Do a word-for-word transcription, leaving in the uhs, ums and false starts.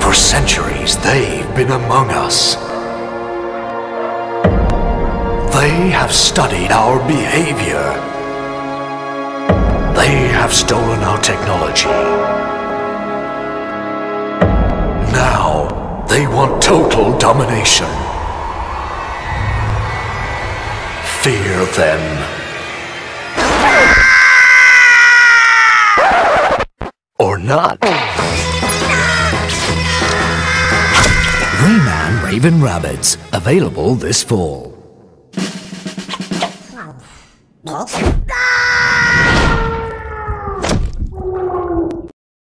For centuries, they've been among us. They have studied our behavior. They have stolen our technology. Now, they want total domination. Fear them. Or not. Rayman Raven Rabbids, available this fall.